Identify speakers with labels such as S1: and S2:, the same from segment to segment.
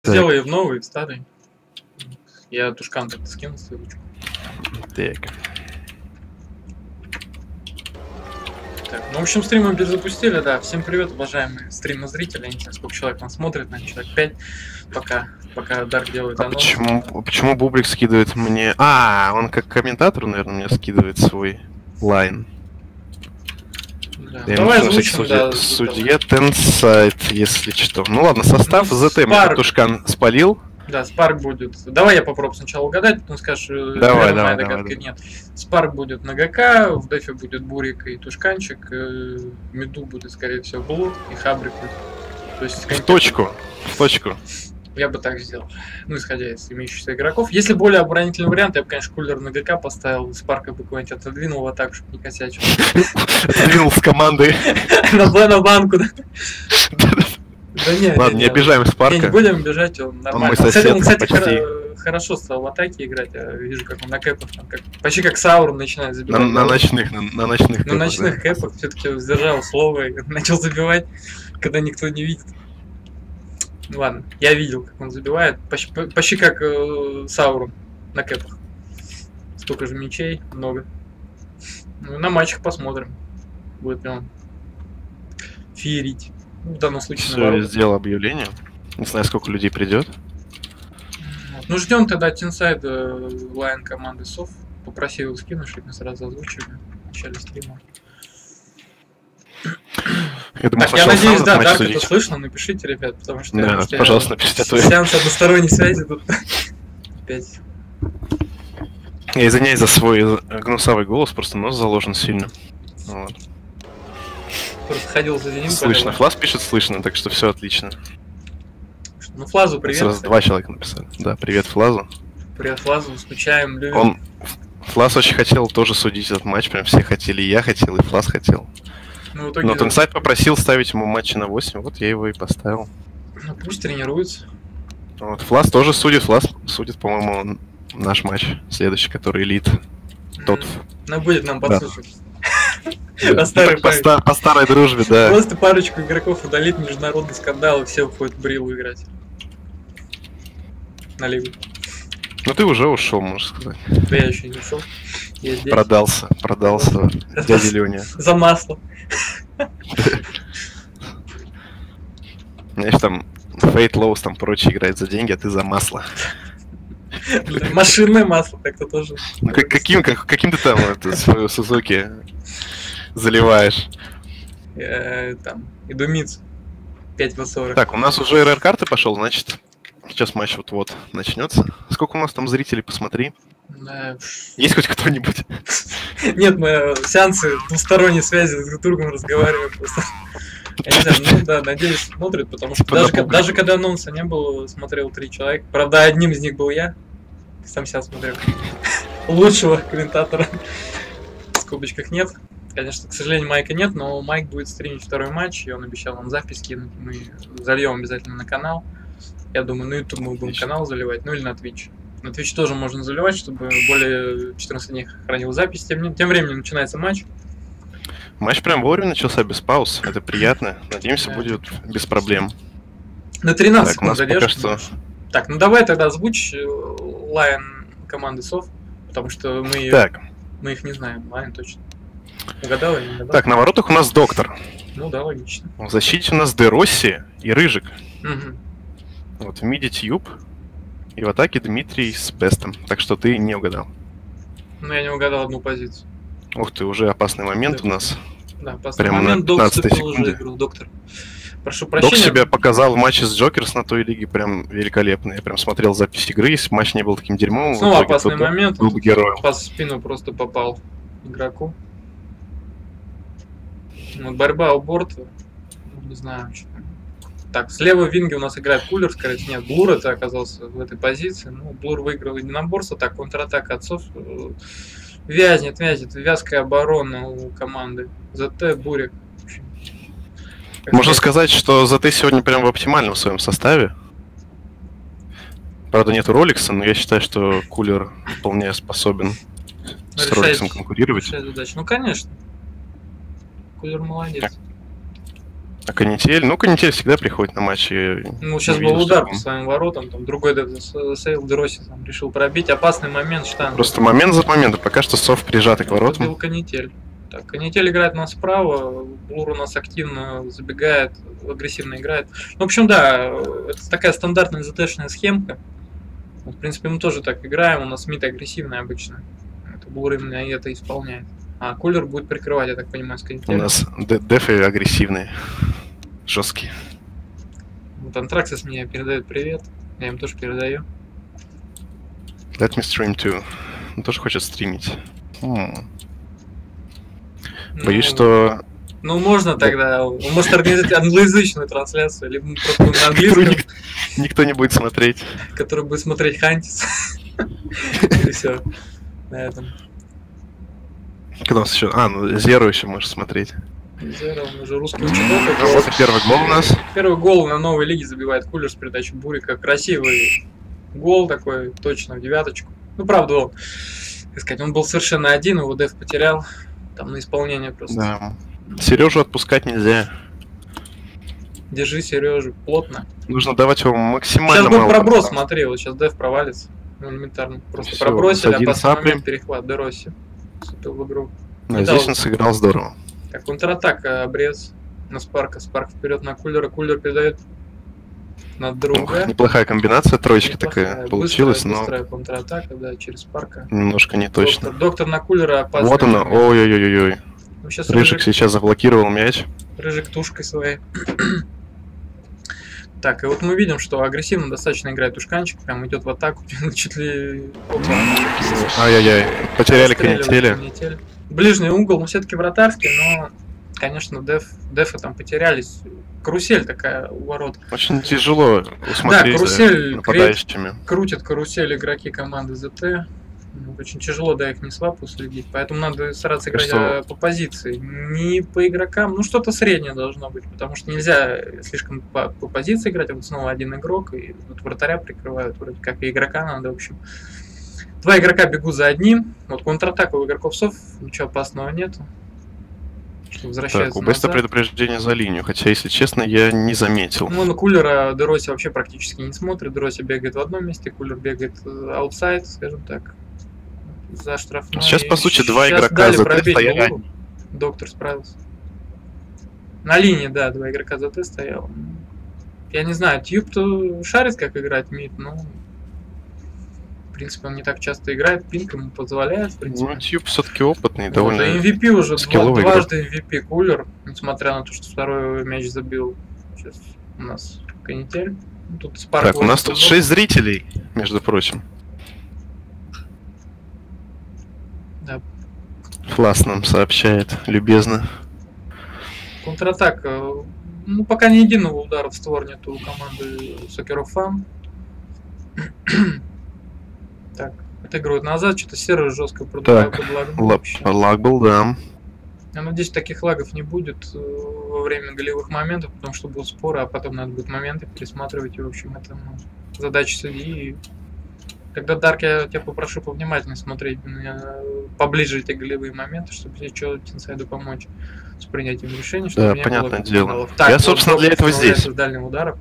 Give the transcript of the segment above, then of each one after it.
S1: Сделай в новый, в старый. Я тушкан как-то скинул ссылочку.
S2: Так.
S1: Так, ну, в общем, стрим мы перезапустили, да. Всем привет, уважаемые стримозрители. Я не знаю, сколько человек нас смотрит, наверное, человек 5. Пока Дарк делает анонс.
S2: Почему Бублик скидывает мне... он как комментатор, наверное, мне скидывает свой лайн.
S1: Да.
S2: Я
S1: Давай
S2: не
S1: озвучим, да.
S2: Судья Тенсайт, если что. Ну ладно, состав ЗТ мы тушкан спалил.
S1: Да, Спарк будет. Давай я попробую сначала угадать, потом скажешь,
S2: давай.
S1: Нет. Спарк будет на ГК, в дефе будет Бурик и Тушканчик, Меду будет, скорее всего, Блур и Хабрик будет. То есть,
S2: в точку.
S1: Я бы так сделал. Ну, исходя из имеющихся игроков. Если более оборонительный вариант, я бы, конечно, кулер на ГК поставил, Спарка бы куда-нибудь отодвинул в атаку, чтобы не косячил.
S2: Отодвинул с командой.
S1: На банку, да? Да нет,
S2: ладно, не обижаем Спарка.
S1: Не будем обижать, он нормально. Он, кстати, хорошо стал в атаке играть. Я вижу, как он на кэпах, почти как Саурон начинает забивать.
S2: На ночных
S1: кэпах все-таки сдержал слово и начал забивать, когда никто не видит. Ну ладно, я видел, как он забивает. Почти как Саурон на кэпах. Столько же мячей, много. Ну, на матчах посмотрим. Будет ли он феерить. В данном случае
S2: все, я сделал объявление. Не знаю, сколько людей придет.
S1: Ну, ждем тогда Тинсайд лайн команды СОВ. Попросил скинуть, чтобы мы сразу озвучили в начале стрима.
S2: Я
S1: надеюсь, да, Дарк это слышно, напишите, ребят, потому что...
S2: Да, пожалуйста, напишите.
S1: Сеанс односторонней связи тут опять.
S2: Я извиняюсь за свой гнусавый голос, просто нос заложен сильно. Вот.
S1: Просто ходил за ним.
S2: Слышно. Флаз пишет слышно, так что все отлично.
S1: Ну, Флазу привет.
S2: Сразу 2 человека написали. Да, привет Флазу.
S1: Привет Флазу, скучаем, любим.
S2: Флаз очень хотел тоже судить этот матч, прям все хотели, и я хотел, и Флаз хотел.
S1: Ну, в итоге...
S2: Но Тенсайт попросил ставить ему матчи на 8, вот я его и поставил.
S1: Ну, пусть тренируется.
S2: Вот, Флаз тоже судит, по-моему, наш матч следующий, который элит. Тот.
S1: Ну, будет нам подслушать.
S2: По старой дружбе, да.
S1: Просто парочку игроков удалит международный скандал, и все уходят в Брилу играть. На лигу.
S2: Ну ты уже ушел, можно сказать.
S1: Да я еще не ушел.
S2: Продался дядя Леня.
S1: За масло.
S2: Знаешь, там Fate Lows там прочее играет за деньги, а ты за масло.
S1: Машинное масло так-то тоже.
S2: Ну каким ты там свою Сузуки заливаешь?
S1: Там, Идумиц 5v40.
S2: Так, у нас уже РР-карты пошел, значит, сейчас матч вот начнется. Сколько у нас там зрителей, посмотри. Есть хоть кто-нибудь?
S1: Нет, мы сеансы двусторонней связи с друг другом разговариваем просто. Я не знаю, ну да, надеюсь, смотрят, потому что даже когда анонса не было, смотрел 3 человека. Правда, одним из них был я. Сам себя смотрел. Лучшего комментатора. В скобочках нет. Конечно, к сожалению, Майка нет, но Майк будет стримить второй матч, и он обещал нам запись кинуть. Мы зальем обязательно на канал. Я думаю, на YouTube мы будем канал заливать, ну или на Twitch. На Twitch тоже можно заливать, чтобы более 14 дней хранил запись. Тем временем начинается матч.
S2: Матч прям вовремя начался, без пауз. Это приятно. Надеемся, будет без проблем.
S1: На 13 секунд задержка.
S2: Что...
S1: Так, ну давай тогда озвучь лайн команды СОВ, потому что мы их не знаем. Лайн точно. Угадал или не угадал?
S2: Так, на воротах у нас Доктор.
S1: Ну да, логично.
S2: В защите у нас Деросси и Рыжик.
S1: Угу.
S2: Вот в миде Тьюб. И в атаке Дмитрий с Бестом. Так что ты не угадал.
S1: Ну я не угадал одну позицию.
S2: Ух ты, уже опасный момент у нас.
S1: Да, опасный
S2: прямо
S1: момент.
S2: На 15 секунде.
S1: Доктор. Прошу прощения.
S2: Док себя показал в матче с Джокерс на той лиге прям великолепно. Я прям смотрел запись игры, если матч не был таким дерьмовым.
S1: Снова опасный момент.
S2: Был бы героем.
S1: Пас в спину просто попал игроку. Вот борьба у борта. Не знаю, что там. Так, слева в винге у нас играет Кулер, скорее всего. Нет, Блур это оказался в этой позиции. Ну, Блур выиграл единоборство. Так, контратака отцов. Вязнет. Вязкая оборона у команды. ЗТ, Бурик.
S2: Можно сказать, что ЗТ сегодня прям в оптимальном своем составе. Правда, нету Роликса, но я считаю, что Кулер вполне способен с Роликсом конкурировать.
S1: Ну, конечно. Кулер молодец.
S2: А Канитель? Ну, Канитель всегда приходит на матчи.
S1: Ну, сейчас был удар по своим воротам, там другой сейл Дросси там решил пробить. Опасный момент, Штанга.
S2: Просто момент за моментом, пока что Сов прижатый к воротам.
S1: Был Канитель. Так, Канитель играет у нас справа, Блур у нас активно забегает, агрессивно играет. Ну, в общем, да, это такая стандартная ЗТ-шная схемка. Вот, в принципе, мы тоже так играем, у нас мид агрессивный обычно. Это Блур именно это исполняет. А Кулер будет прикрывать, я так понимаю, с Канителем.
S2: У нас дефы агрессивные, жесткие.
S1: Вот Антраксис мне передает привет, я им тоже передаю.
S2: Let me stream too. Он тоже хочет стримить. Боюсь, что...
S1: Ну, можно тогда. Он может организовать англоязычную трансляцию, либо просто на английском.
S2: Никто не будет смотреть.
S1: Который будет смотреть Хантис. И все. На этом.
S2: Кто у нас еще? А, ну Зеру еще можешь смотреть.
S1: Зеро, он уже русский ученик.
S2: Вот и первый гол у нас.
S1: Первый гол на новой лиге забивает Кулер с передачи Бурика. Красивый гол такой, точно в девяточку. Ну, правда, он, так сказать, он был совершенно один, его деф потерял. Там на исполнение просто.
S2: Да. Сережу отпускать нельзя.
S1: Держи Сережу плотно.
S2: Нужно давать ему максимально
S1: сейчас будет
S2: мало
S1: проброс,
S2: пространства.
S1: смотри, вот сейчас деф провалится. Ну, элементарно. Просто
S2: Всё,
S1: пробросили, а
S2: один
S1: потом
S2: сапли.
S1: момент перехват Деросси. Вступил в игру.
S2: Да, здесь он сыграл здорово.
S1: Так, контратака, обрез на Спарка. Спарк вперед на Кулера. Кулер передает на друга.
S2: Неплохая комбинация, троечка
S1: Неплохая,
S2: такая получилась,
S1: быстрая контратака, да, через Спарка.
S2: немножко не точно.
S1: Доктор на Кулера опасный.
S2: Вот она, ой-ой-ой-ой.
S1: Ну, сейчас
S2: Рыжик сейчас заблокировал мяч.
S1: Рыжик тушкой своей. Так, и вот мы видим, что агрессивно достаточно играет Тушканчик, прям идет в атаку, чуть ли...
S2: Ай-яй-яй, потеряли Канителя.
S1: Ближний угол, но все-таки вратарский, но, конечно, дефы там потерялись. Карусель такая у ворот.
S2: Очень тяжело усмотреть
S1: да, карусель
S2: за нападающими.
S1: Крутят карусель игроки команды ЗТ. Очень тяжело, да, их не слабо следить. Поэтому надо стараться играть по позиции. Не по игрокам, ну что-то среднее должно быть. Потому что нельзя слишком по позиции играть. Вот снова один игрок, и вот вратаря прикрывают. Вроде как и игрока надо, в общем. Два игрока бегут за одним. Вот контратака у игроков СОВ, ничего опасного нету.
S2: Так, у Беста предупреждение за линию, хотя, если честно, я не заметил.
S1: Ну, на Кулера Деросси вообще практически не смотрит. Деросси бегает в одном месте, Кулер бегает аутсайд, скажем так, за штрафной.
S2: Сейчас, по сути, два игрока за Т стояли.
S1: Доктор справился. На линии, да, два игрока за Т стоял. Я не знаю, Тьюб-то шарит, как играть мид, но... В принципе, он не так часто играет, пинг ему позволяет, в принципе.
S2: Ну, Тьюб все-таки опытный, довольно.
S1: MVP уже дважды
S2: игрок.
S1: MVP Кулер, несмотря на то, что второй мяч забил. Сейчас у нас Канитель. Тут Спарк.
S2: Так, у нас тут 6 зрителей, между прочим.
S1: Да.
S2: Флас нам сообщает, любезно.
S1: Контратака. Ну, пока ни единого удара в створ нету у команды Soccer of Fun. Так, отыгрывают назад, что-то серый жестко продувает под лагом.
S2: Лаг был, да.
S1: Я надеюсь, таких лагов не будет во время голевых моментов, потому что будут споры, а потом надо будет моменты пересматривать. И, в общем, это задача судьи. Тогда, Дарк, я тебя попрошу повнимательнее смотреть поближе эти голевые моменты, чтобы тебе что-то инсайду помочь с принятием решений.
S2: Да, понятное дело.
S1: Так,
S2: я, собственно, для этого здесь.
S1: С дальним ударом.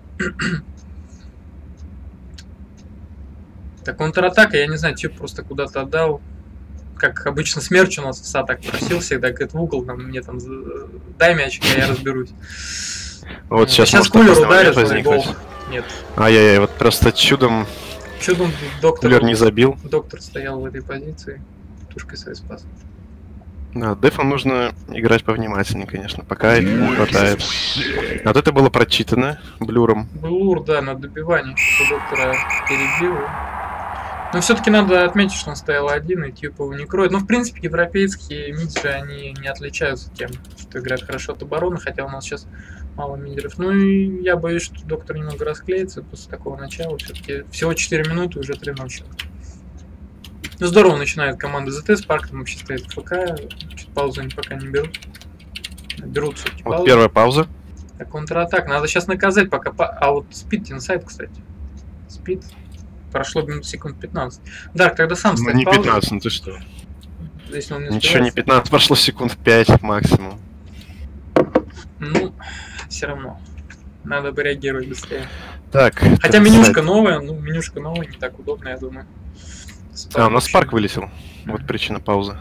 S1: Так, контратака, я не знаю, Тьюб просто куда-то отдал. Как обычно, Смерч у нас в так просил всегда, говорит, в угол, там, мне там, дай мяч, я разберусь.
S2: Вот сейчас
S1: Кулер ударит, гол. Нет.
S2: Ай-яй-яй, вот просто чудом
S1: доктор
S2: не забил.
S1: Доктор стоял в этой позиции, тушкой своей спас.
S2: Да, дефам нужно играть повнимательнее, конечно, пока их не хватает. А вот это было прочитано Блюром.
S1: Блур, да, на добивании, что доктора перебил. Но все-таки надо отметить, что он стоял один, и Тьюб его не кроет. Но, в принципе, европейские миджи, они не отличаются тем, что играют хорошо от обороны, хотя у нас сейчас мало мидеров. Ну и я боюсь, что доктор немного расклеится после такого начала. Все-таки всего 4 минуты, уже 3-0 счет. Ну, здорово начинает команда ЗТ, Спарк там вообще стоит в ФК, паузу они пока не берут. Берут все-таки
S2: вот паузу. Первая пауза.
S1: Так, контратак. Надо сейчас наказать, пока... А вот спид инсайд, кстати. Спид. Прошло минут секунд 15. Дарк, тогда сам ставь
S2: не
S1: паузу.
S2: 15, ну ты что?
S1: Если он не
S2: Ничего не 15, прошло секунд 5 максимум.
S1: Ну, все равно. Надо бы реагировать быстрее.
S2: Так.
S1: Хотя менюшка новая, ну, менюшка новая, не так удобно, я думаю.
S2: У нас Спарк вылетел. Вот причина паузы.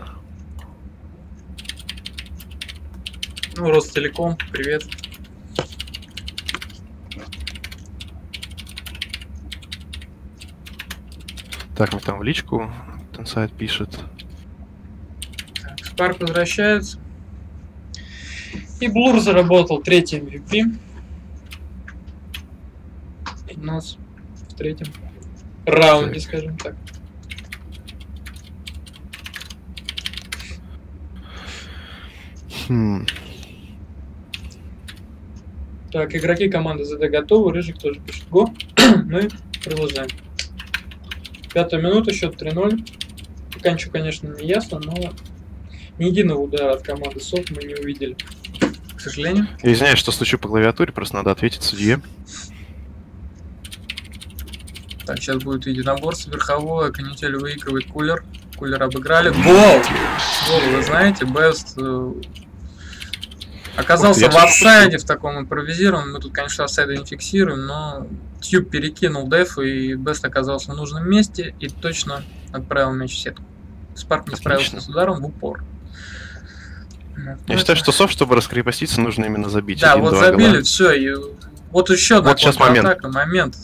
S1: Ну, Ростелеком, привет.
S2: Так, мы там в личку. Тенсайд пишет.
S1: Так, Спарк возвращается. И Блур заработал третий MVP. У нас в третьем раунде, скажем так. Так, игроки команды ЗД готовы. Рыжик тоже пишет го. Мы продолжаем. 5-я минута, счет 3-0. Пока ничего, конечно, не ясно, но ни единого удара от команды СОФ мы не увидели. К сожалению.
S2: Я извиняюсь, что стучу по клавиатуре, просто надо ответить судье.
S1: Так, сейчас будет единоборство верховое. Канитель выигрывает Кулер. Кулер обыграли. Гол! Гол, вы знаете, Бест оказался в офсайде, в таком импровизированном. Мы тут, конечно, офсайда не фиксируем, но Тьюб перекинул деф, и Бест оказался в нужном месте и точно отправил мяч в сетку. Спарк не справился с ударом в упор.
S2: Я считаю, что СОФ, чтобы раскрепоститься, нужно именно забить.
S1: Да, вот забили, все. И вот еще одна
S2: контратака.
S1: Момент.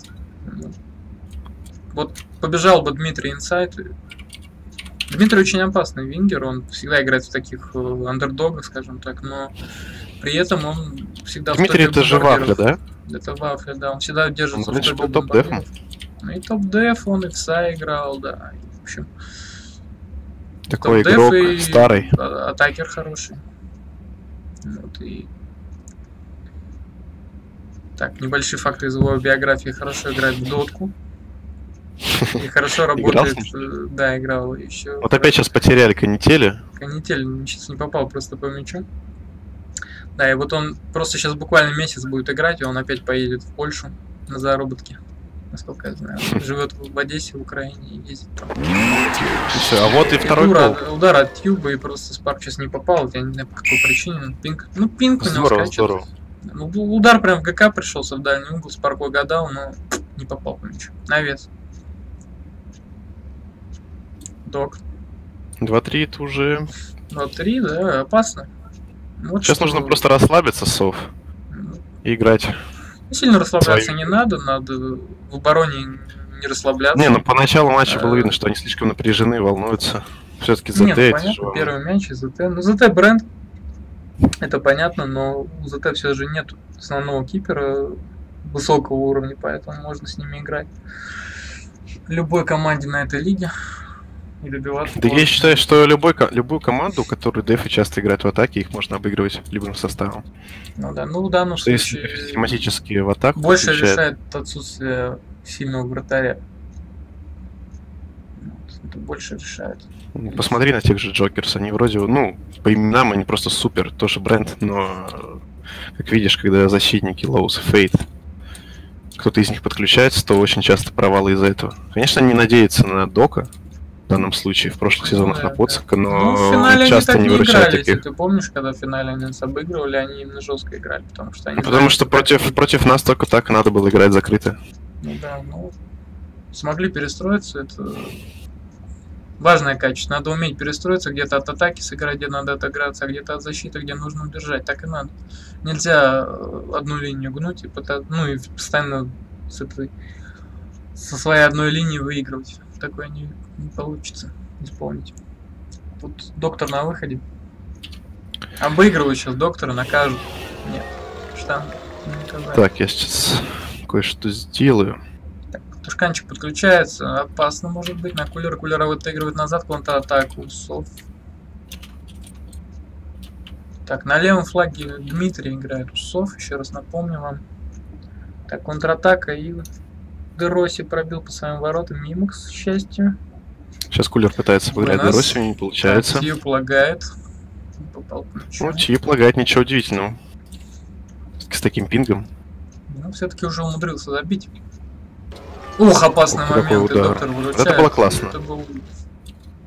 S1: Вот побежал бы Дмитрий инсайд. Дмитрий очень опасный вингер, он всегда играет в таких андердогах, скажем так, но при этом он всегда...
S2: Дмитрий это же Вафля, да?
S1: Это Вафля, да, он всегда держится
S2: в топе топ-дефом.
S1: Ну и топ-деф, он и в СА играл, да, и, в общем...
S2: Такой игрок
S1: и
S2: старый.
S1: Атакер хороший. Вот и... Так, небольшие факты из его биографии. Хорошо играет в дотку. И хорошо работает. Да, играл еще.
S2: Вот опять сейчас потеряли Канителя.
S1: Канитель сейчас не попал просто по мячу. Да, и вот он просто сейчас буквально месяц будет играть, и он опять поедет в Польшу на заработки. Насколько я знаю. Он живет в Одессе, в Украине, и ездит там.
S2: Все, а вот и второй гол.
S1: Удар от Тьюба, и просто Спарк сейчас не попал. Я не знаю, по какой причине. Пинг. Ну, пинг у него скачет.
S2: Здорово.
S1: Ну, удар прям в ГК пришелся в дальний угол. Спарк угадал, но не попал по мячу. Навес. Док.
S2: 2-3 это уже...
S1: 2-3, да, опасно. Вот
S2: сейчас нужно просто расслабиться, СОФ, и играть.
S1: Сильно расслабляться не надо, надо в обороне не расслабляться.
S2: Не, ну по началу матча было видно, что они слишком напряжены, волнуются. Все-таки ЗТ.
S1: Нет, понятно, первый мяч и ЗТ. Ну, ЗТ бренд, это понятно, но у ЗТ все же нет основного кипера высокого уровня, поэтому можно с ними играть любой команде на этой лиге. И добиваться.
S2: Да я считаю, что любую команду, которую дефы часто играют в атаке, их можно обыгрывать любым составом.
S1: Ну да, ну в данном случае...
S2: Если систематически в атаку...
S1: Больше решает отсутствие сильного вратаря. Это больше решает.
S2: Посмотри на тех же Джокерс, они вроде, ну, по именам они просто супер, тоже бренд, но, как видишь, когда защитники Лоус и Фейт, кто-то из них подключается, то очень часто провалы из-за этого. Конечно, они надеются на Дока, в данном случае, в прошлых сезонах на Поцика, но часто не выручают таких.
S1: Ты помнишь, когда в финале они нас обыгрывали, они именно жестко играли, потому что они...
S2: Потому что против нас только так надо было играть закрыто.
S1: Ну да, ну... Смогли перестроиться, это... Важное качество. Надо уметь перестроиться, где-то от атаки сыграть, где надо отыграться, а где-то от защиты, где нужно удержать. Так и надо. Нельзя одну линию гнуть и ну и постоянно со своей одной линии выигрывать. Такое не получится исполнить. Тут доктор на выходе. Обыгрываю сейчас доктора, накажут. Нет, штанг.
S2: Так, я сейчас кое-что сделаю.
S1: Тушканчик подключается, опасно может быть, на Кулера. Кулера вытыгрывает назад контратаку. Сов. Так, на левом флаге Дмитрий играет Усов, еще раз напомню вам. Так, контратака, и Дероси пробил по своим воротам мимо, к счастью.
S2: Сейчас Кулер пытается обыграть Дероси, не получается.
S1: Тьюб лагает. Попал по мячу.
S2: Ну, Тьюб лагает, ничего удивительного. С таким пингом.
S1: Ну, все-таки уже умудрился забить. Ух, опасный момент, и доктор выручает.
S2: Это было классно.
S1: Это был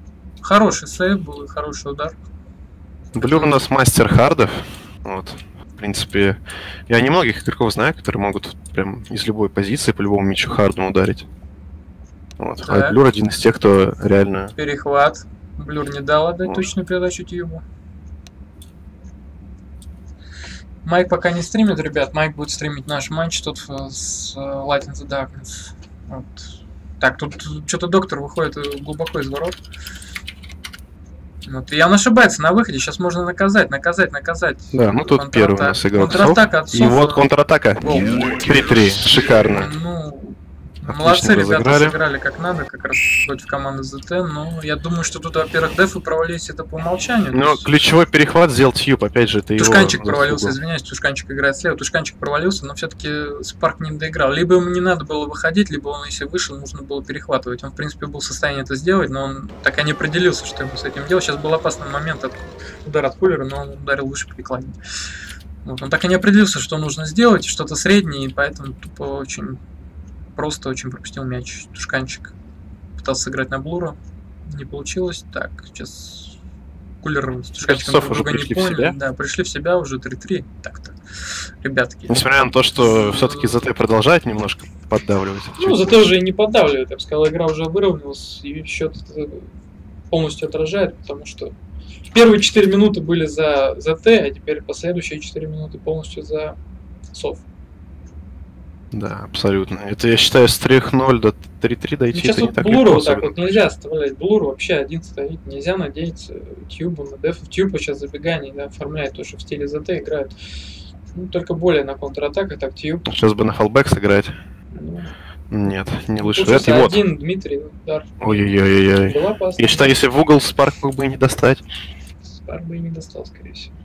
S1: хороший сейв, был и хороший удар.
S2: Блюр у нас мастер хардов. Вот. В принципе, я немногих игроков знаю, которые могут прям из любой позиции по любому мячу хардом ударить. Вот. А Блюр один из тех, кто реально...
S1: Перехват. Блюр не дал отдать точную передачу Тьюбу. Майк пока не стримит, ребят. Майк будет стримить наш матч тут с Light in the Darkness. Вот. Так, тут что-то доктор выходит глубоко из ворот. Вот. И он ошибается на выходе. Сейчас можно наказать.
S2: Да, ну тут первый у нас игрок.
S1: Контратака от Софа.
S2: И вот контратака. 3-3. Шикарно.
S1: Ну,
S2: отлично
S1: молодцы, ребята,
S2: разыграли.
S1: сыграли как надо, как раз против команды ЗТ. Но я думаю, что тут, во-первых, дефы провалились, это по умолчанию.
S2: Но ключевой перехват сделал Тьюб, опять же, это
S1: Тушканчик
S2: его
S1: провалился,
S2: заслуга.
S1: извиняюсь, Тушканчик играет слева. Тушканчик провалился, но все-таки Спарк не доиграл. Либо ему не надо было выходить, либо он, если вышел, нужно было перехватывать. Он, в принципе, был в состоянии это сделать, но он так и не определился, что ему с этим делать. Сейчас был опасный момент от удара от кулера, но он ударил выше прикладни. Вот, он так и не определился, что нужно сделать, что-то среднее, и поэтому тупо очень просто очень пропустил мяч. Тушканчик пытался сыграть на Блура, не получилось. Так, сейчас кулер с Тушканчиком друг друга не поняли. Да, пришли в себя уже 3-3. Так-то, ребятки.
S2: Несмотря на то, что все-таки ЗТ продолжает немножко поддавливать.
S1: Ну, ЗТ уже и не поддавливает, я бы сказал, игра уже выровнялась, и счет полностью отражает, потому что первые 4 минуты были за ЗТ, а теперь последующие 4 минуты полностью за Соф.
S2: Да, абсолютно. Это, я считаю, с 3-0 до 3-3 дойти,
S1: сейчас
S2: это
S1: вот
S2: не так
S1: Блуру
S2: легко.
S1: вот так вот нельзя оставлять. Блур вообще один стоит. Нельзя надеяться Тьюбу на деф. Тьюбу сейчас забегание, да, оформляет то, что в стиле ЗТ играет. Ну, только более на контратаках, так Тьюб.
S2: Сейчас бы на фалбэк сыграть.
S1: Ну,
S2: нет, не лучше.
S1: Тут
S2: Вот.
S1: один Дмитрий удар.
S2: Ой-ой-ой-ой. Я считаю, если в угол Спарк мог бы и не достать.
S1: Спарк бы и не достал, скорее всего.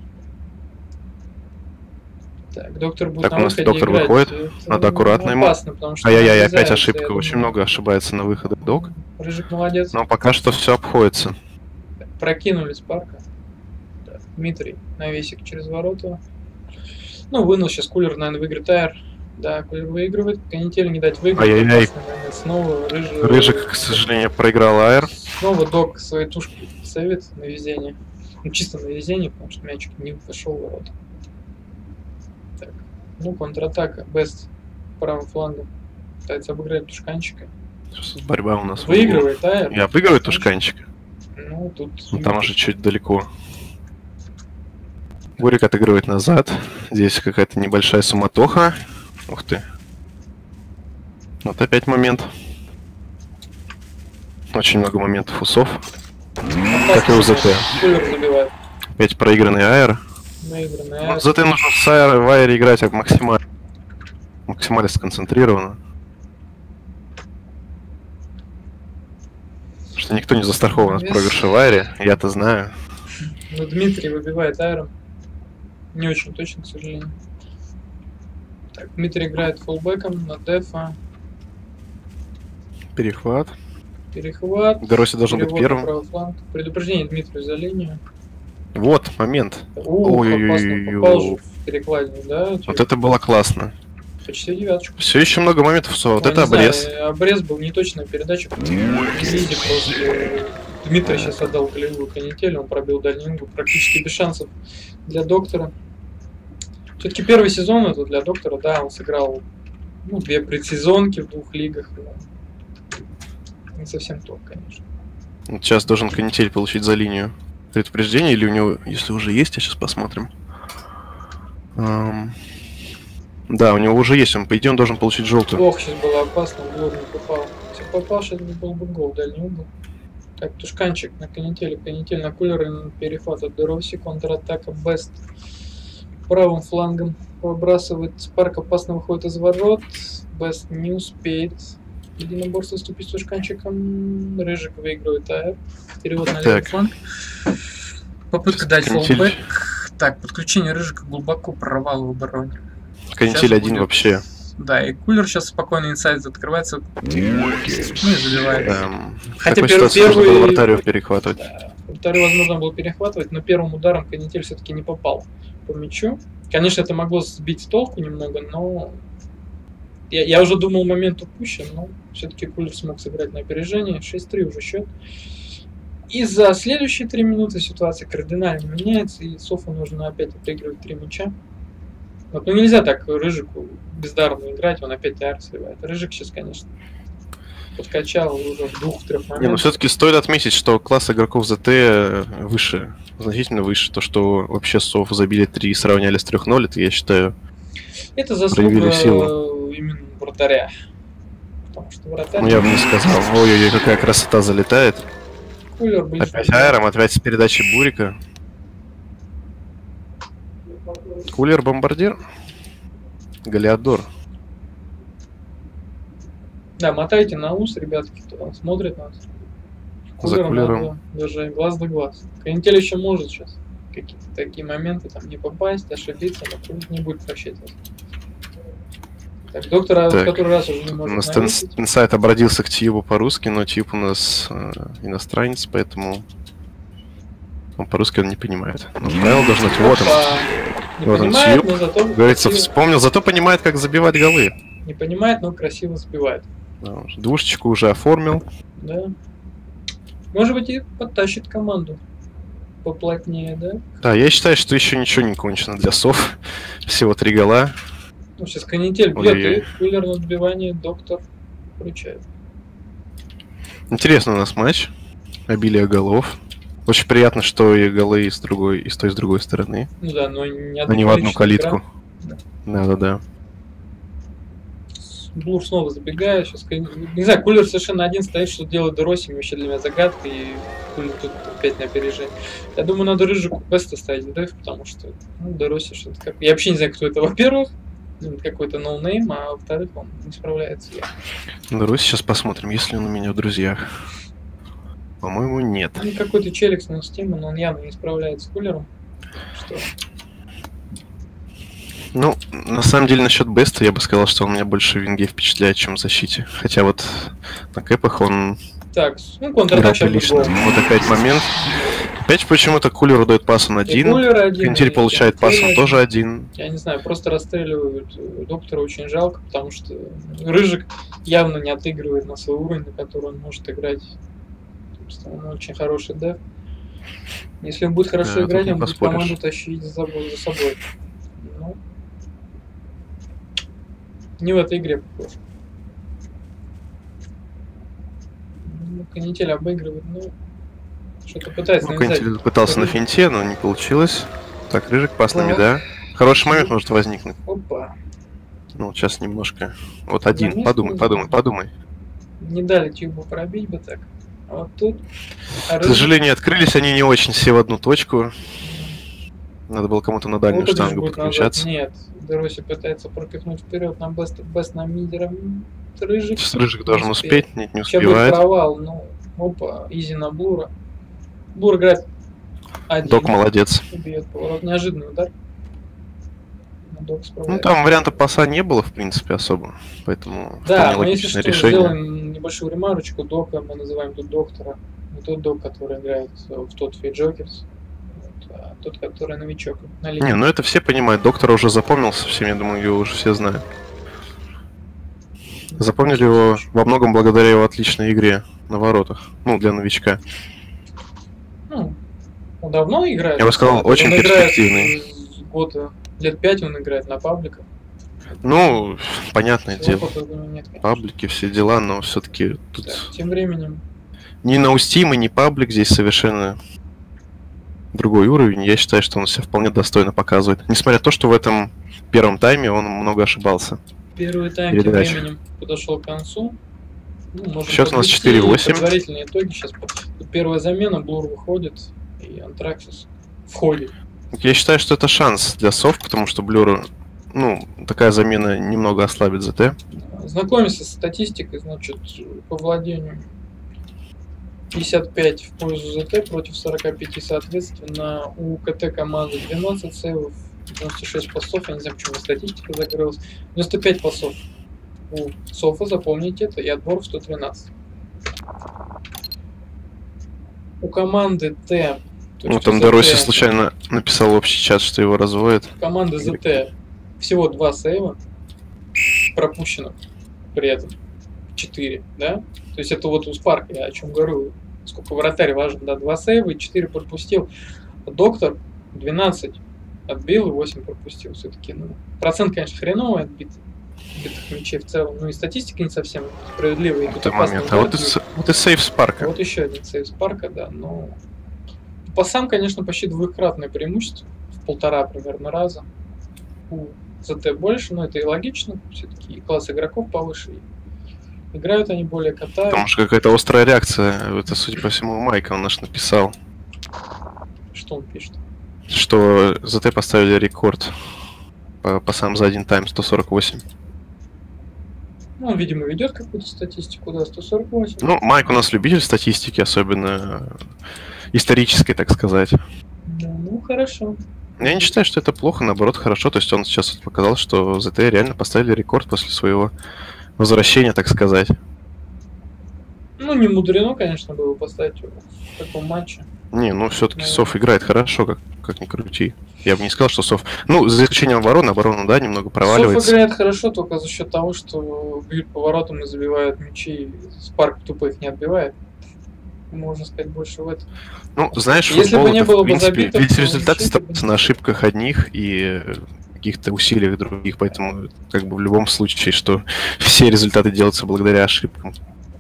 S1: Так, доктор будет
S2: так,
S1: на
S2: у нас
S1: выходе
S2: доктор
S1: играть.
S2: выходит.
S1: Это
S2: Надо аккуратно ему.
S1: Опасно, потому что
S2: Ай-яй-яй, опять ошибка. Очень много ошибается на выходе док.
S1: Рыжик молодец.
S2: Но пока что все обходится.
S1: Так, прокинули Спарка. Так, Дмитрий навесик через ворота. Ну, вынул сейчас кулер, наверное, выиграет Айр. Да, кулер выигрывает. Канитель не дать выиграть.
S2: Ай-яй-яй.
S1: Снова
S2: Рыжик, к сожалению, проиграл Айр.
S1: Снова док своей тушки совет на везение. Ну, чисто на везение, потому что мячик не вошел в ворота. Так, ну, контратака. Бест правым флангом. Пытается обыграть Тушканчика.
S2: Сейчас борьба у нас.
S1: Выигрывает Айр.
S2: И обыгрывает Тушканчика.
S1: Ну, тут...
S2: Ну, там уже чуть далеко. Бурик отыгрывает назад. Здесь какая-то небольшая суматоха. Ух ты. Вот опять момент. Очень много моментов у Сов. Как и у ЗТ. Опять проигранный Айр. Вот ЗТ нужно в Айре играть максимально сконцентрированно. Потому что никто не застрахован от проигрыша в Айре, я-то знаю.
S1: Ну, Дмитрий выбивает Айром. Не очень точно, к сожалению. Так, Дмитрий играет фулбэком на дефа.
S2: Перехват.
S1: Дороси
S2: должен быть первым.
S1: Предупреждение Дмитрию за линию.
S2: Вот, момент.
S1: Ой-ой-ой. В перекладину, да?
S2: Вот это было классно.
S1: Почти девяточку.
S2: Все еще много моментов. Вот это обрез.
S1: Обрез был неточная передача. Видите, просто Дмитрий сейчас отдал голевую канитель, он пробил дальний угол, практически без шансов для доктора. Все-таки первый сезон это для доктора, да, он сыграл 2 предсезонки в 2 лигах. Но не совсем то, конечно.
S2: Сейчас должен канитель получить за линию предупреждение, или у него, если уже есть, сейчас посмотрим. Да, у него уже есть, по идее он должен получить желтую.
S1: Ох, сейчас было опасно, Блур не попал. Если попал, сейчас был бы гол, дальний угол. Так, Тушканчик на канителе, канитель на кулер, перехват от Дороси, контратака Бест. Правым флангом выбрасывает Спарк, опасно выходит из ворот. Бест не успеет единоборство вступить с Тушканчиком. Рыжик выигрывает Айр. Перевод на левый фланг. Попытка дать фоллбэк. Так, подключение Рыжика глубоко прорвало в обороне.
S2: Канитель один будет... вообще.
S1: Да, и кулер сейчас спокойно инсайд открывается. Ну и забивает.
S2: Хотя первый... вратарев перехватывать.
S1: Да, второй, возможно, был перехватывать, но первым ударом канитель все-таки не попал по мячу. Конечно, это могло сбить с толку немного, но я уже думал, момент упущен, но все-таки кулер смог сыграть на опережение. 6-3 уже счет. И за следующие 3 минуты ситуация кардинально меняется, и Софу нужно опять отыгрывать 3 мяча. Вот, ну нельзя так Рыжику бездарно играть, он опять АР сливает. Рыжик сейчас, конечно, подкачал уже в 2-3 моментах.
S2: Не, но все-таки стоит отметить, что класс игроков ЗТ выше, значительно выше. То, что вообще СОВ забили 3 и сравняли с 3-0, это, я считаю,
S1: это заслуга именно вратаря. Потому что вратарь...
S2: Ну, я бы не сказал. Ой-ой-ой, какая красота залетает.
S1: Кулер будет
S2: опять аэром, опять с передачи Бурика. Кулер, бомбардир. Галиадор.
S1: Да, мотайте на ус, ребятки, кто смотрит нас.
S2: За кулером.
S1: Надо даже глаз да глаз. Канитель еще может сейчас какие-то такие моменты там не попасть, ошибиться, но Кулер не будет прощать вас. Так, доктора в который раз уже не может навесить.
S2: Инсайт обратился к Тьюбу по-русски, но Тьюб у нас иностранец, поэтому по-русски он не понимает. Но правило должно быть. Вот он.
S1: Не
S2: вот
S1: понимает,
S2: он,
S1: но зато
S2: говорится,
S1: красиво...
S2: вспомнил, зато понимает, как забивать голы.
S1: Не понимает, но красиво забивает.
S2: Да, двушечку уже оформил.
S1: Да. Может быть, и подтащит команду поплотнее, да?
S2: Да, я считаю, что еще ничего не кончено для СОВ. Всего 3 гола.
S1: Ну, сейчас Канитель бьет, и Кулер на отбивание, доктор включает.
S2: Интересный у нас матч. Обилие голов. Очень приятно, что и голы и с той, и с другой стороны.
S1: Ну да, но не
S2: а не в одну калитку. Да.
S1: Блур снова забегает. Сейчас, не знаю, Кулер совершенно один стоит, что делает Дороси, вообще для меня загадка, и Кулер тут опять на опережение. Я думаю, надо Рыжику Беста ставить в деф, потому что Дороси что-то как... Я вообще не знаю, кто это, во-первых. Какой-то ноунейм, а во-вторых, он не справляется.
S2: Дороси, сейчас посмотрим, есть ли он у меня в друзьях. По-моему, нет.
S1: Ну, какой-то челик с Steam, но он явно не справляется с Кулером. Что...
S2: Ну, на самом деле, насчет Беста я бы сказал, что он меня больше в винге впечатляет, чем в защите. Хотя вот на кэпах он...
S1: Так, ну, контратак
S2: лично. Вот опять момент. Опять почему-то Кулеру дает пас он один. Канитель получает пас он тоже один.
S1: Я не знаю, просто расстреливают доктора, очень жалко, потому что Рыжик явно не отыгрывает на свой уровень, на который он может играть. Он очень хороший деф. Если он будет хорошо играть, он будет команду тащить за собой. Ну, не в этой игре похож. Канитель обыгрывает, ну, что-то пытается
S2: навязать. Канитель пытался на финте, но не получилось. Так, Рыжик, пас на мида. Хороший момент может возникнуть.
S1: Опа.
S2: Ну, сейчас немножко. Вот один. Подумай.
S1: Не дали Тьюбу пробить бы так. А вот тут...
S2: К сожалению, открылись они не очень все в одну точку. Надо было кому-то на дальнюю штангу подключаться.
S1: Нет, Дороси пытается пропихнуть вперед на Бест на мидера. Рыжик.
S2: Рыжик должен успеть, нет, не успевает.
S1: Сейчас будет провал, ну, опа, изи на Блура. Блур играет один.
S2: Док молодец.
S1: Бьет поворот, неожиданный удар.
S2: Ну, там варианта паса не было, в принципе, особо. Поэтому
S1: да, но если что,
S2: решение.
S1: Сделаем небольшую ремарочку. Дока мы называем тут доктора. Не тот док, который играет в тот Фей Джокерс, а тот, который новичок.
S2: Не, ну это все понимают. Доктора уже запомнился всем, я думаю, его уже все знают. Запомнили его во многом благодаря его отличной игре на воротах. Ну, для новичка.
S1: Ну, он давно играет.
S2: Я бы сказал, очень перспективный.
S1: Года лет 5 он играет на пабликах.
S2: Ну, понятное дело.
S1: Нет,
S2: паблики, все дела, но все-таки тут...
S1: Да, тем временем...
S2: Ни ноустим и ни паблик здесь совершенно другой уровень. Я считаю, что он себя вполне достойно показывает. Несмотря на то, что в этом первом тайме он много ошибался.
S1: Первый тайм тем временем подошел к концу. Ну,
S2: счет у нас 4-8.
S1: Предварительные итоги. Сейчас первая замена, Блур выходит, и Антраксис входит.
S2: Я считаю, что это шанс для СОВ, потому что Блюру, ну, такая замена немного ослабит ЗТ.
S1: Знакомимся с статистикой, значит, по владению 55 в пользу ЗТ против 45, соответственно, у КТ команды 12 сейвов, 96 пасов, я не знаю, почему статистика закрылась, 95 пасов у СОФа, запомните это, и отбор в 113. У команды Т...
S2: Ну, там Дороси случайно написал в общий чат, что его разводят.
S1: Команда ЗТ всего 2 сейва пропущенных, при этом 4, да? То есть это вот у Спарка, я о чем говорю, сколько вратарь важен, да, 2 сейва и 4 пропустил. Доктор 12 отбил и 8 пропустил. Все-таки, ну, процент, конечно, хреновый отбитых мячей в целом, но и статистика не совсем справедливая.
S2: Это момент. А вот и сейв с парка.
S1: Вот еще один сейв с парка, да, но по сам, конечно, почти двукратное преимущество, в 1,5 примерно раза. У ЗТ больше, но это и логично, все-таки и класс игроков повыше, и играют они более катают.
S2: Потому что какая-то острая реакция, это, судя по всему, Майка, он наш написал.
S1: Что он пишет?
S2: Что ЗТ поставили рекорд по сам за один тайм 148.
S1: Ну, он, видимо, ведет какую-то статистику, да, 148.
S2: Ну, Майк у нас любитель статистики, особенно исторической, так сказать.
S1: Да, ну, хорошо.
S2: Я не считаю, что это плохо, наоборот, хорошо. То есть он сейчас показал, что ЗТ реально поставили рекорд после своего возвращения, так сказать.
S1: Ну, не мудрено, конечно, было поставить его в таком матче.
S2: Не, ну все-таки Соф играет хорошо, как ни крути. Я бы не сказал, что Соф... Ну, за исключением обороны, да, немного проваливается.
S1: Соф играет хорошо только за счет того, что бьют поворотом и забивают мячи. Спарк тупо их не отбивает. Можно сказать больше в этом.
S2: Ну, знаешь,
S1: если бы не было
S2: в принципе,
S1: забитых,
S2: весь результат строится на ошибках одних и каких-то усилиях других, поэтому как бы в любом случае, что все результаты делаются благодаря ошибкам.